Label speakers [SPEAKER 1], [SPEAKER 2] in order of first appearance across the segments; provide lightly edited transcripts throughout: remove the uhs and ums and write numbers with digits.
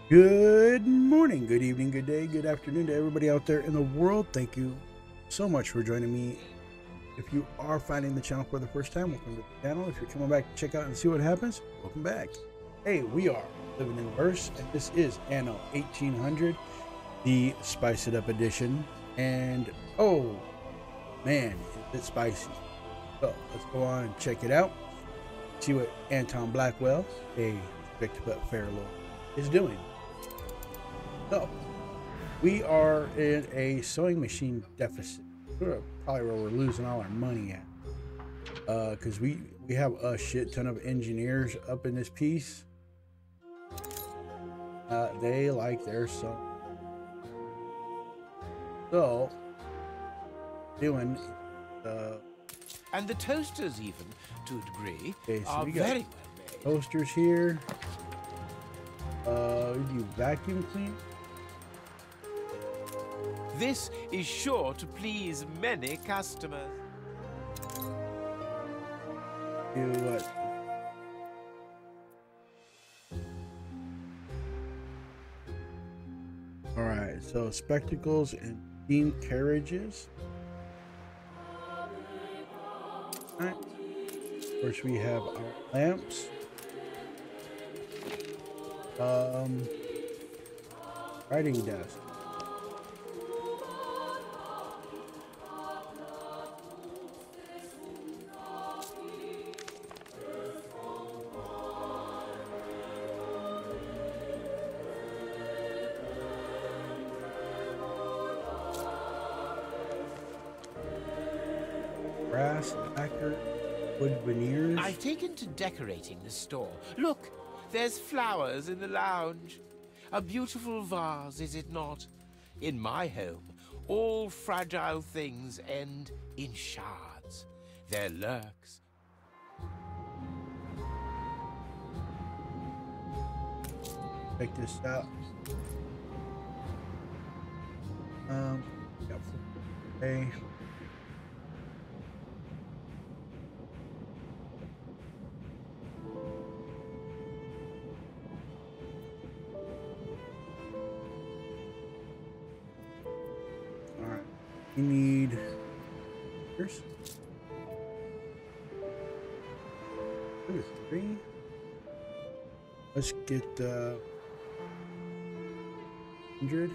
[SPEAKER 1] Good morning, good evening, good day, good afternoon to everybody out there in the world. Thank you so much for joining me. If you are finding the channel for the first time, welcome to the channel. If you're coming back to check out and see what happens, welcome back. Hey, we are Living in Verse, and this is Anno 1800, the Spice It Up edition. And oh man, is it spicy. So let's go on and check it out. See what Anton Blackwell, a Victor But Fair Lord, is doing. So, we are in a sewing machine deficit. Probably where we're losing all our money at. Because we have a shit ton of engineers up in this piece. They like their sewing. So, doing
[SPEAKER 2] and the toasters, even to a degree,
[SPEAKER 1] okay, so
[SPEAKER 2] are
[SPEAKER 1] we got
[SPEAKER 2] very well made.
[SPEAKER 1] toasters here. We do vacuum clean.
[SPEAKER 2] This is sure to please many customers.
[SPEAKER 1] Do what? All right, so spectacles and steam carriages. All right. Of course, we have our lamps. Writing desk. Brass lacquer, wood veneers.
[SPEAKER 2] I've taken to decorating the store. Look, there's flowers in the lounge. A beautiful vase, is it not? In my home, all fragile things end in shards. There lurks.
[SPEAKER 1] Check this out. Got okay. All right. We need here's 2 or 3. Let's get 100.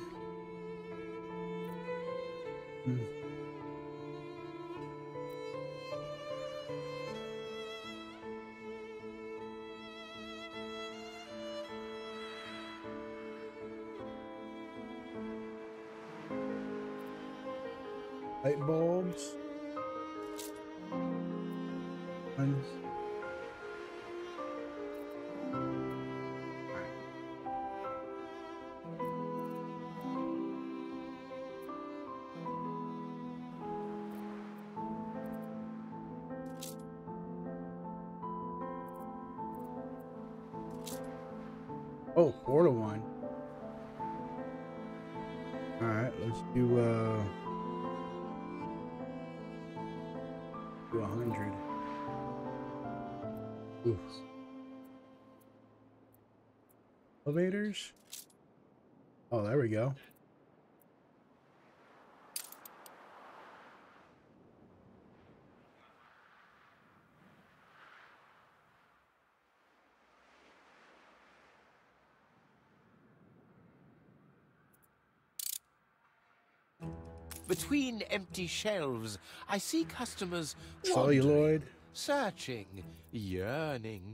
[SPEAKER 1] Light bulbs. 1. Oh, 4 to 1. All right, let's do 100. Oof. Elevators. Oh, there we go.
[SPEAKER 2] Between empty shelves, I see customers
[SPEAKER 1] Celluloid.
[SPEAKER 2] wandering, searching, yearning.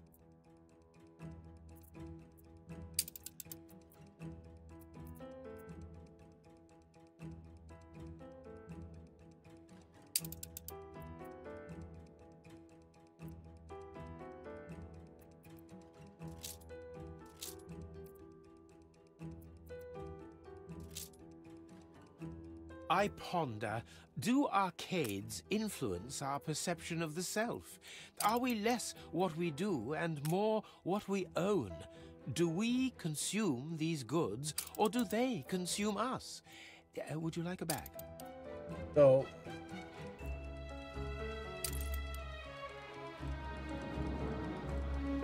[SPEAKER 2] I ponder, do arcades influence our perception of the self? Are we less what we do and more what we own? Do we consume these goods, or do they consume us? Would you like a bag?
[SPEAKER 1] So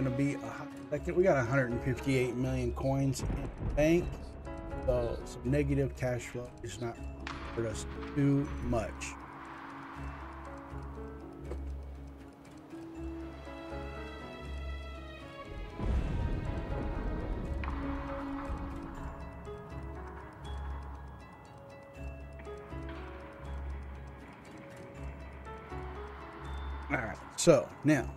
[SPEAKER 1] going to be a hot second. We got 158 million coins in the bank, so some negative cash flow is not hurt us too much. All right, so now,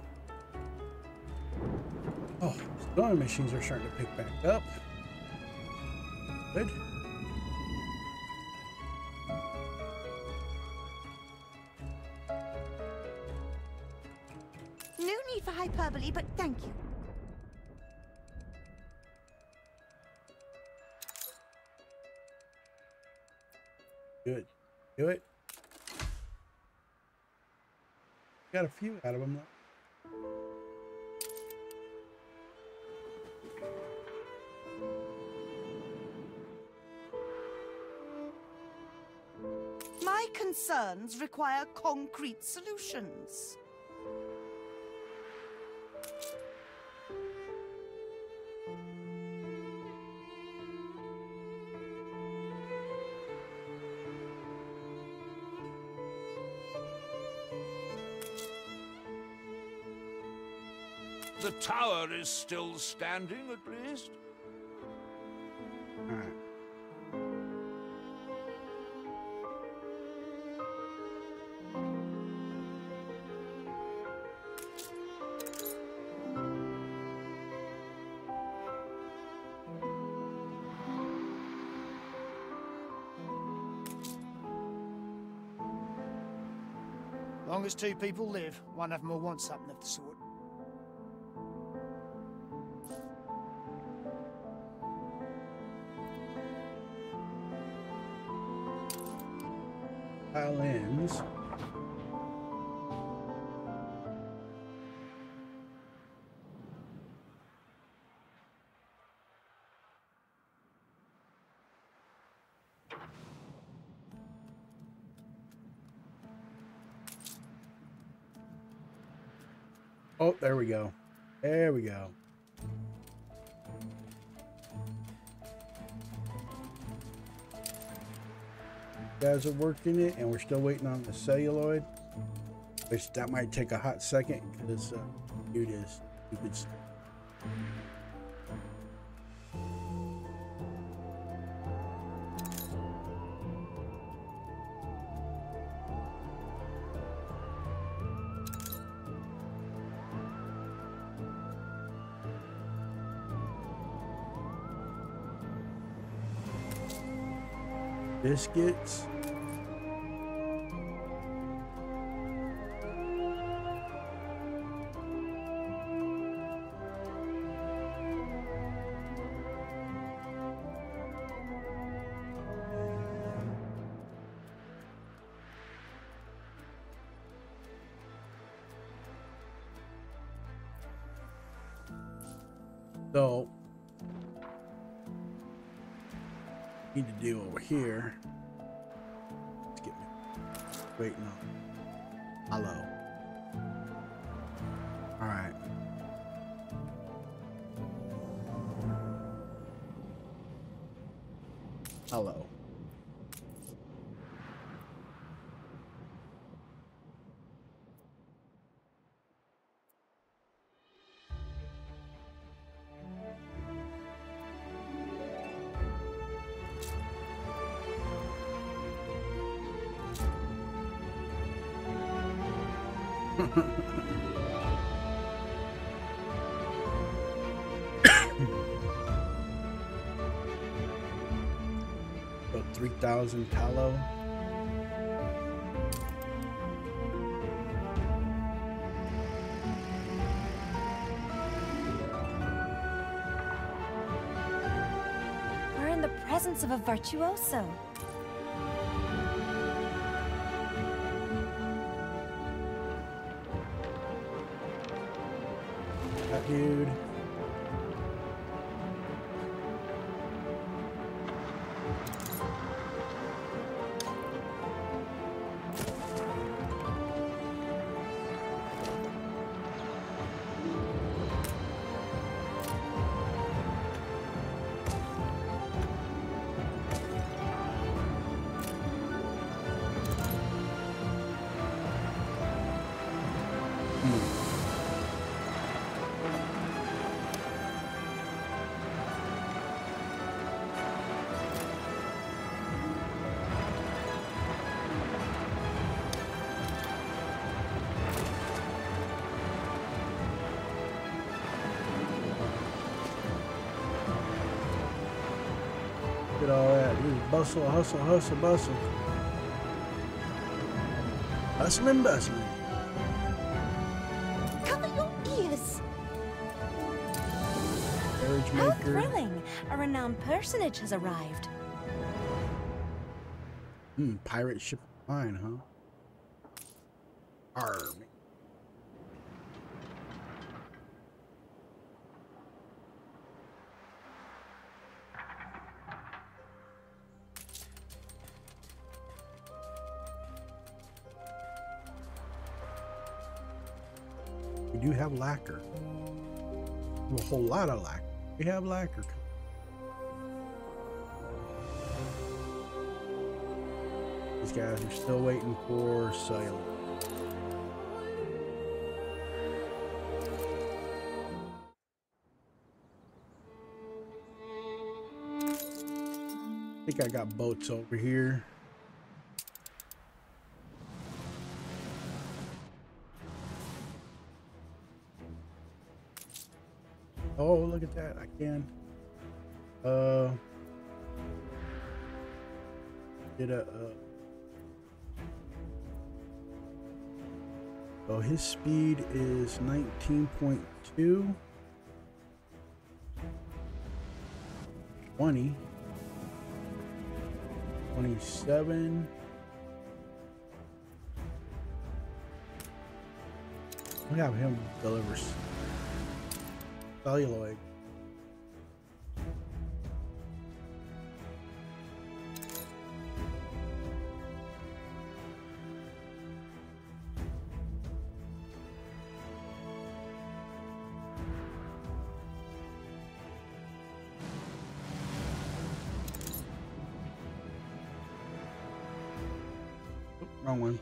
[SPEAKER 1] sewing machines are starting to pick back up. Good.
[SPEAKER 3] No need for hyperbole, but thank you.
[SPEAKER 1] Good. Do it. Got a few out of them though.
[SPEAKER 3] My concerns require concrete solutions.
[SPEAKER 4] The tower is still standing, at least.
[SPEAKER 1] All right.
[SPEAKER 5] Long as two people live, one of them will want something of the sort.
[SPEAKER 1] Violins. Oh, there we go. There we go. Guys are working it, and we're still waiting on the celluloid, which that might take a hot second because dude is stupid. Biscuits. So need to do over here. Let's get me waiting on. Hello. All right. Hello. So 3,000 tallow.
[SPEAKER 6] We're in the presence of a virtuoso.
[SPEAKER 1] That dude. Look at all that. Just bustle, hustle, hustle, bustle. Hustling, bustling.
[SPEAKER 3] Cover your ears.
[SPEAKER 1] Marriage
[SPEAKER 6] How
[SPEAKER 1] maker.
[SPEAKER 6] thrilling! A renowned personage has arrived.
[SPEAKER 1] Pirate ship line, huh? Army. We do have lacquer. A whole lot of lacquer. We have lacquer. These guys are still waiting for cellular. I think I got boats over here. Oh, look at that. I can. Get a. So his speed is 19.2. 20. 27. We'll have him deliver celluloid. Wrong one.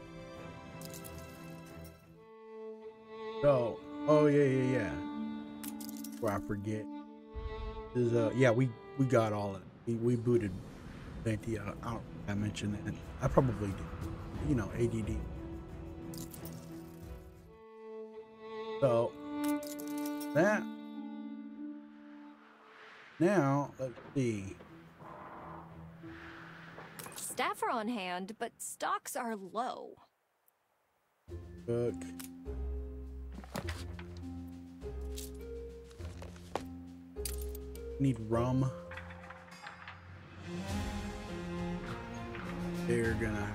[SPEAKER 1] So, oh yeah. Before I forget, is yeah, we got all of it. We booted plenty. I don't think I mentioned that. I probably did. You know, ADD. So that now let's see.
[SPEAKER 6] Staff are on hand, but stocks are low.
[SPEAKER 1] Book. Need rum. They're gonna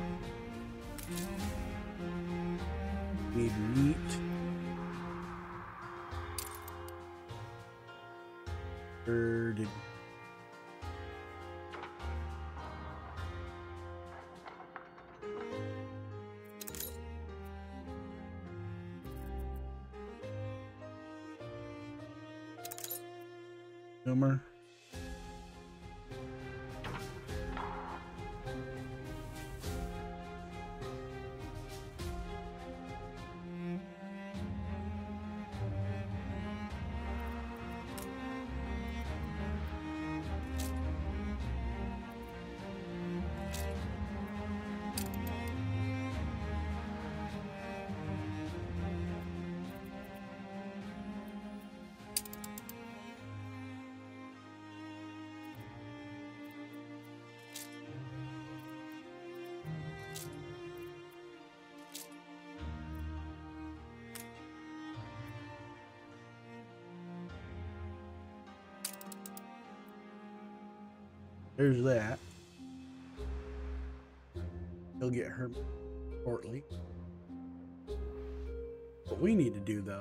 [SPEAKER 1] need meat. Did Zoomer. There's that. He'll get her shortly. What we need to do though,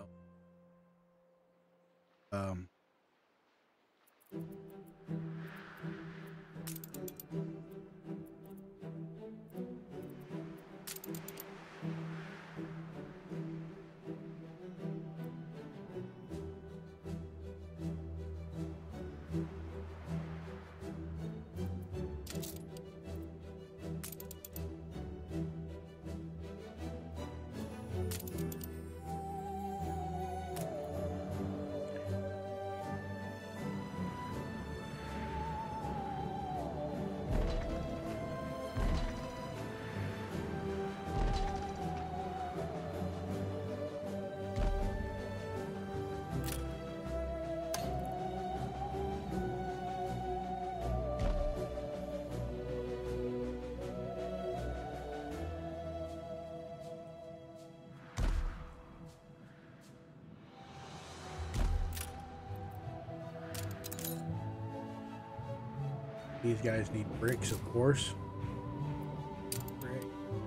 [SPEAKER 1] These guys need bricks, of course. Brick.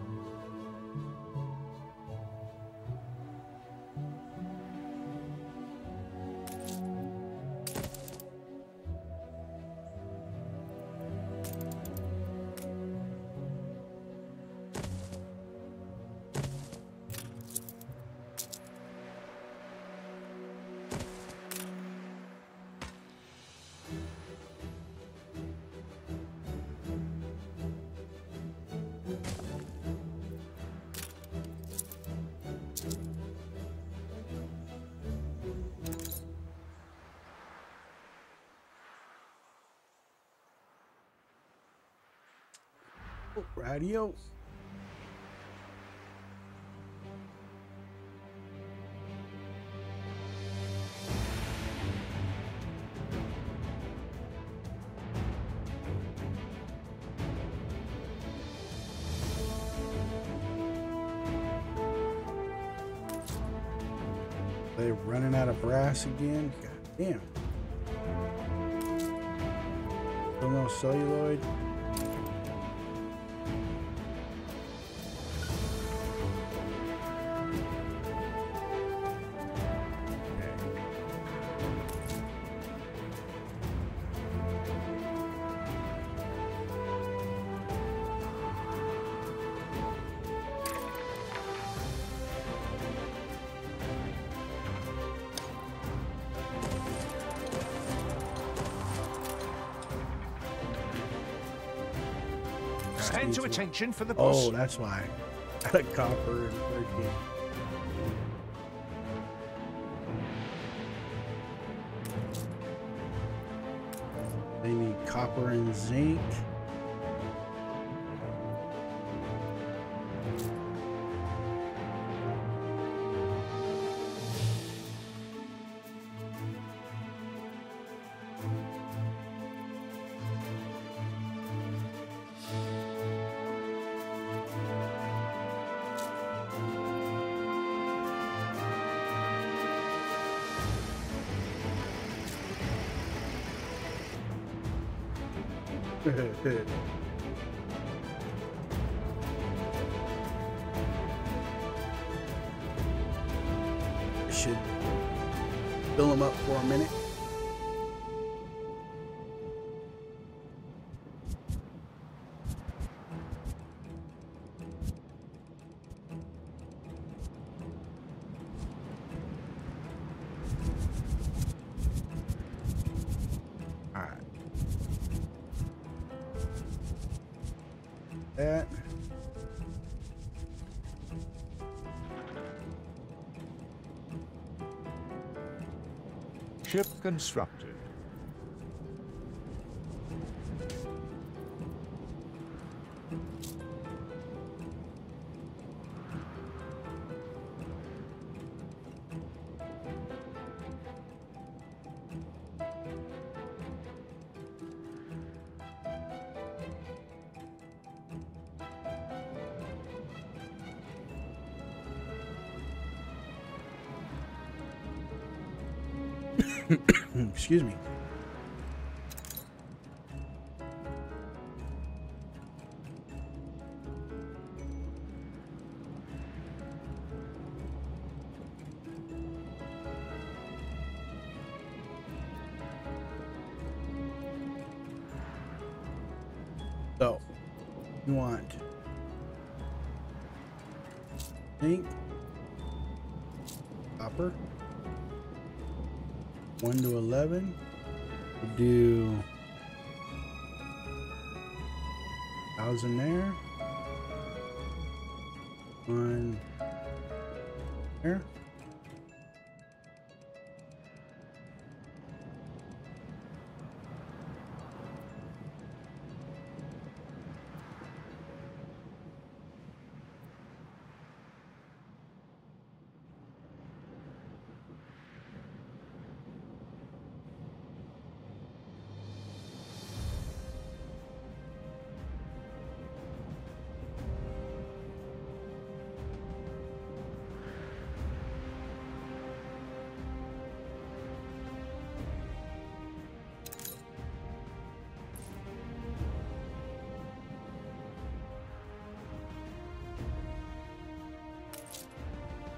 [SPEAKER 1] Radio. They're running out of brass again. God damn. Still no celluloid.
[SPEAKER 4] Stand to attention for the boss.
[SPEAKER 1] Oh, that's why. Out of copper and 13. They need copper and zinc. Should fill them up for a minute. All right. That.
[SPEAKER 4] Ship constructed.
[SPEAKER 1] Excuse me. So, you want zinc, copper, 1 to 11. We'll do 1,000 there. 1 there.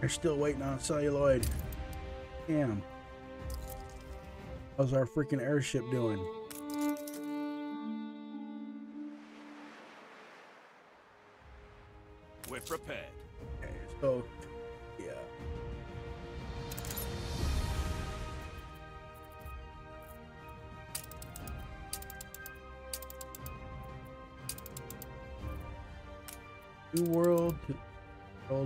[SPEAKER 1] They're still waiting on celluloid. Damn. How's our freaking airship doing?
[SPEAKER 4] We're prepared.
[SPEAKER 1] Okay, so, yeah. New world. World.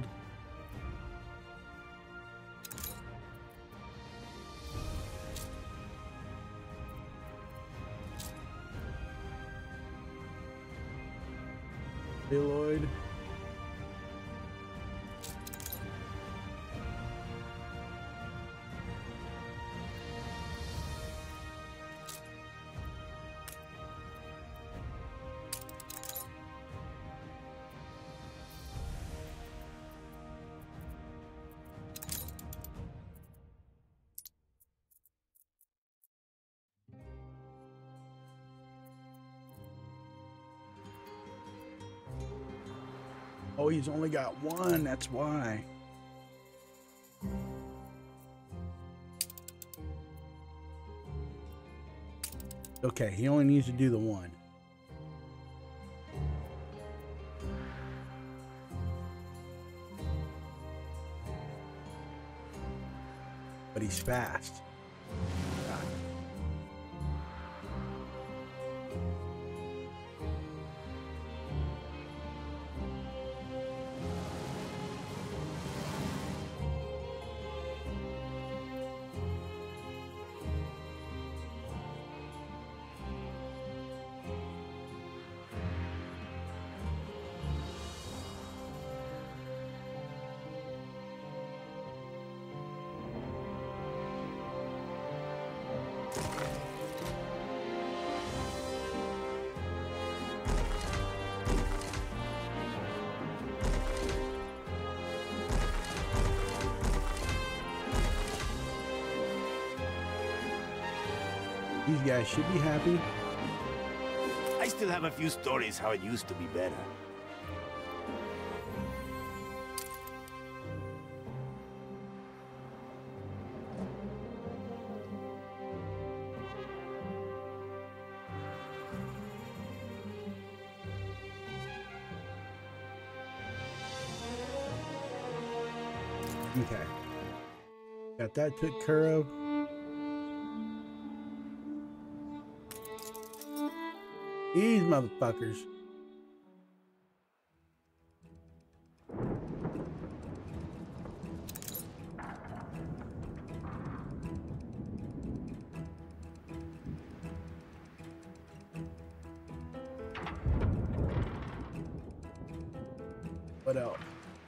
[SPEAKER 1] Celluloid. Oh, he's only got one, that's why. Okay, he only needs to do the one. But he's fast. God. These guys should be happy.
[SPEAKER 7] I still have a few stories how it used to be better.
[SPEAKER 1] Okay. Got that took care of. These motherfuckers. What else?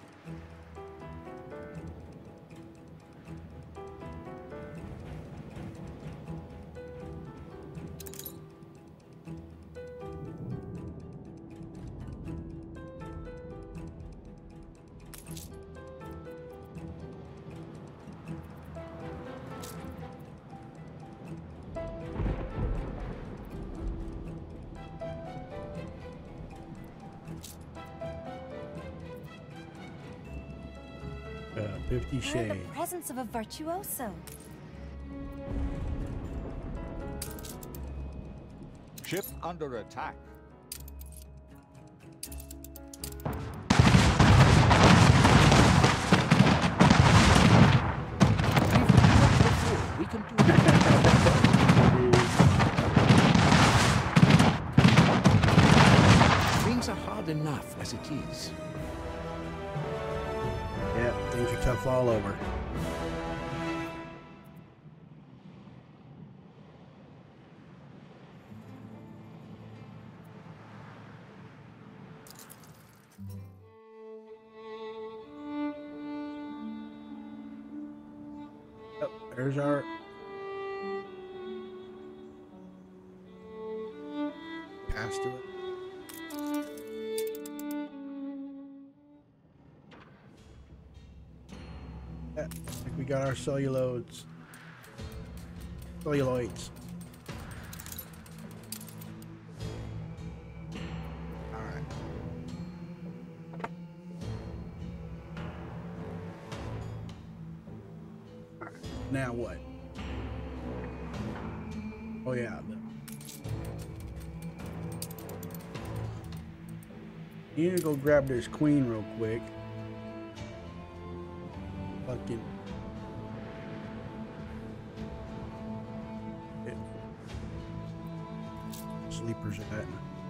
[SPEAKER 6] We're
[SPEAKER 1] 50
[SPEAKER 6] in
[SPEAKER 1] Shades.
[SPEAKER 6] the presence of a virtuoso.
[SPEAKER 8] Ship under attack.
[SPEAKER 2] We can do it. Things are hard enough as it is.
[SPEAKER 1] Yeah, things are tough all over. Oh, there's our pass to it. Yeah, I think we got our celluloids. Celluloids. All right. Now what? Oh yeah. You need to go grab this queen real quick. Fucking. Sleepers at that.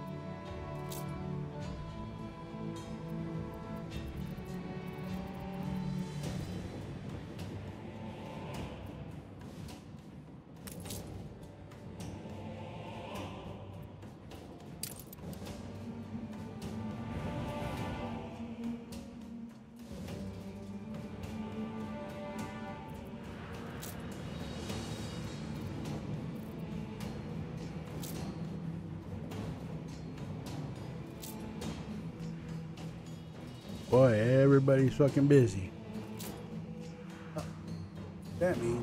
[SPEAKER 1] Boy, everybody's fucking busy. That means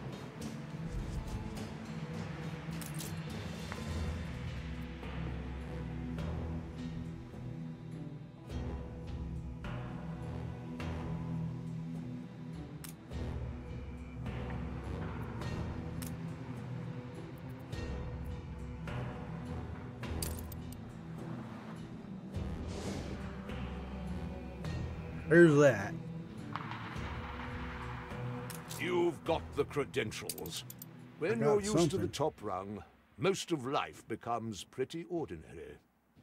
[SPEAKER 1] there's that.
[SPEAKER 4] You've got the credentials. When
[SPEAKER 1] got
[SPEAKER 4] you're used to
[SPEAKER 1] something.
[SPEAKER 4] the top rung, most of life becomes pretty ordinary.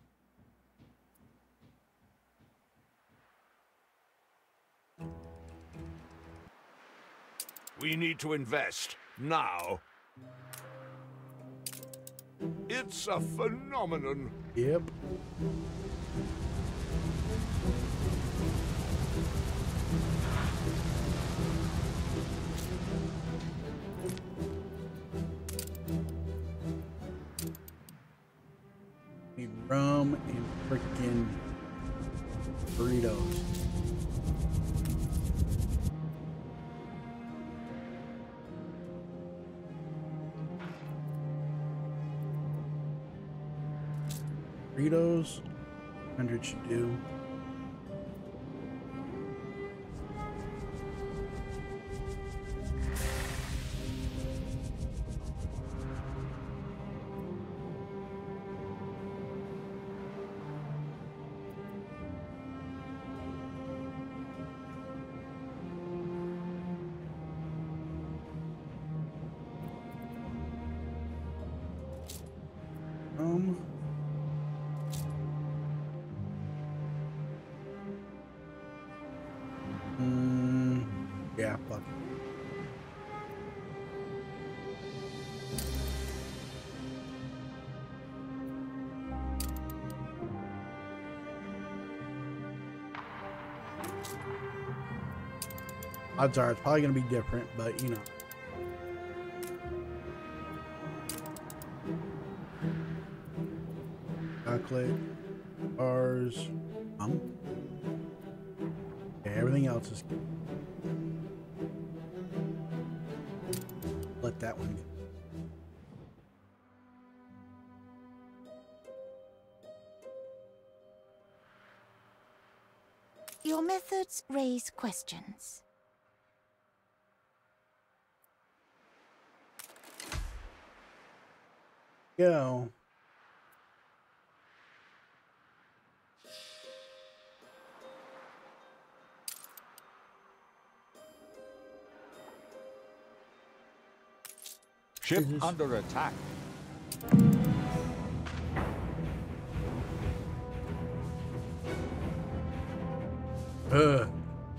[SPEAKER 4] We need to invest now. It's a phenomenon.
[SPEAKER 1] Yep. Need rum and freaking burritos. Burritos, 100 should do. Yeah, fuck. Odds are it's probably going to be different, but you know. Chocolate, bars, okay, everything else is good. Let that one go.
[SPEAKER 3] Your methods raise questions.
[SPEAKER 1] Go.
[SPEAKER 8] Ship under attack.
[SPEAKER 1] Ugh.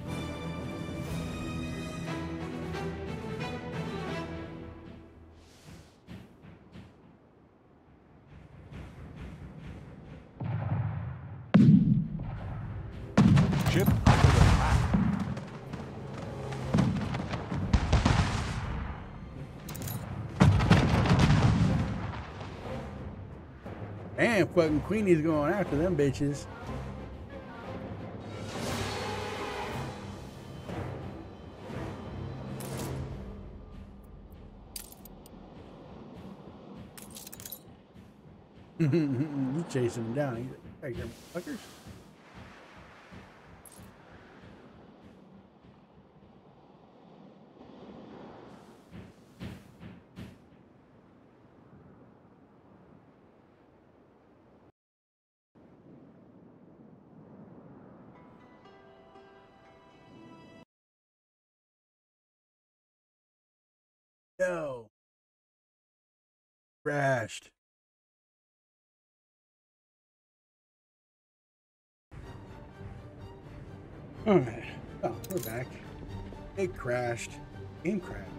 [SPEAKER 8] Ship under attack.
[SPEAKER 1] And fucking Queenie's going after them bitches. You chasing them down. He's like, hey, you fuckers. No. Crashed. Alright. Oh, we're back. It crashed. Game crashed.